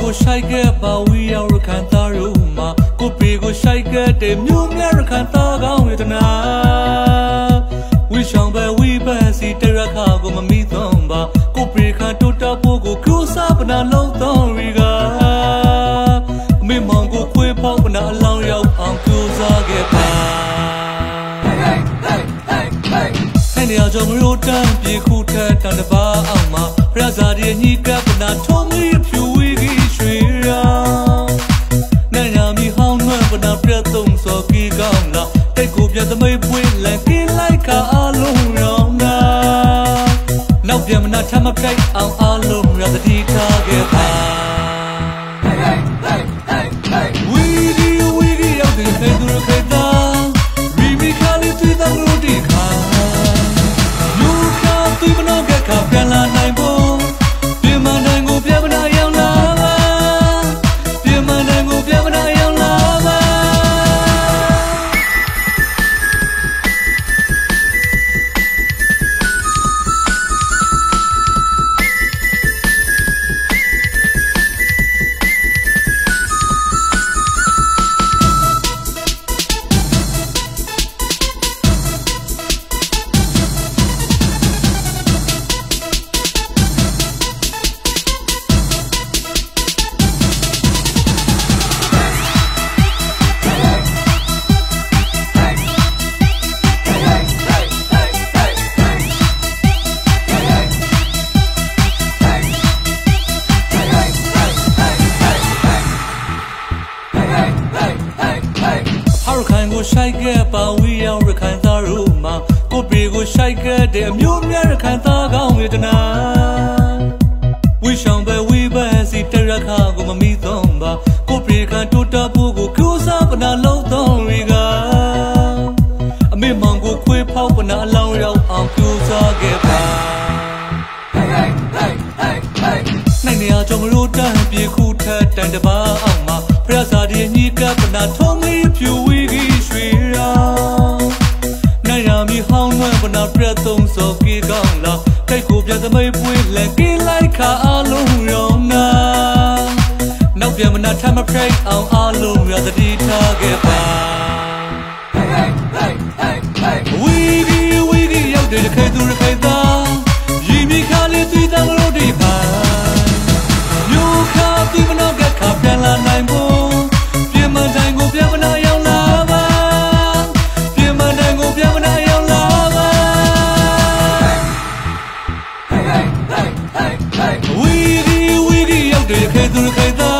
ကိုရှိုက်ကပါဝီရောက်ရခံသားရုံမှာကိုပေကိုရှိုက်ကတဲ့မြို့များရခံသားကောင်းဝေဒနာဝီဆောင်ပဲဝီပဲစီတရခါကိုမမီတော့ပါကိုပေခါတိုးတာဖို့ကိုကျူစာပနာလုံးတော့ရီကအမေမောင်ကိုခွေးပေါက်ပနာအလောင်းရောက်အောင်ကျူစားခဲ့ပါနေရာကြောင့်မြို့တန်းပြေခုထက်တန်တပါအောင်မှာဖရဇာဒီညိကပနာထုံးမီဖြူဝီကြီးရွှေရောင်နိုင်ရမီဟောင်းနှံ့ပနာပြတ်သုံးစော်ကြီးကောင်းလာတိတ်ကိုပြတ်သမိတ်ပွေးလက်ကင်းလိုက်ခါအလုံးရောင်နာနောက်ပြန်မနာထမပြိုက်အောင်အလုံးရသတိထားခဲ့ပါဝီကြီးရောက်တဲ့ခေသူရခေတာရီမီခါလီသွေးသားလို့ဒီခါသူမနောက်ကခါပြန်လာနိုင်ဖို့ပြင်မနိုင်ကိုပြန်မနာရောက်လာပါပြင်မနိုင်ကိုပြန်မနာရောက်လာပါရှိုက်ကပါဝီရောက်ရခံသားရုံမှာကိုပေကိုရှိုက်တဲ့အမျိုးများရခံသားကောင်းဝေဒနာဝီဆောင်ပဲဝီပဲစီတရခါကိုမမီတော့ပါကိုပေခါတိုးတာဖို့ကိုကျူစာပနာလုံးတော့ရီကအမေမောင်ကိုခွေးဖောက်ပနာအလောင်းရောက်အောင်ကျူစားခဲ့ပါနိုင်နေရာကြောင့်မြို့တန်းပြေခုထက်တန်တပါအောင်မှာဖရဇာဒီညိကပနာထုံးမီဖြူဝီကြီးရွှေရောင်နိုင်ရမီဟောင်းနှံ့ပနာပြတ်သုံးစော်ကြီးကောင်းလာတိတ်ကိုပြတ်သမိတ်ပွေးလက်ကင်းလိုက်ခါအလုံးရောင်နာနောက်ပြန်မနာထမပြိုက်အောင်အလုံးရသတိထားခဲ့ပါဝီကြီးရောက်တဲ့ခေသူရခေတာရီမီခါလေးသွေးသားလို့ဒီပါမြို့ခါသူမနောက်ကခါပြန်လာနိုင်ဖို့ပြင်မတိုင်းကိုပြန်မနာရောက်လာပါပြင်မတိုင်းကိုပြန်မနာရောက်လာပါဝီဒီရောက်တဲ့ခေသူခေတာ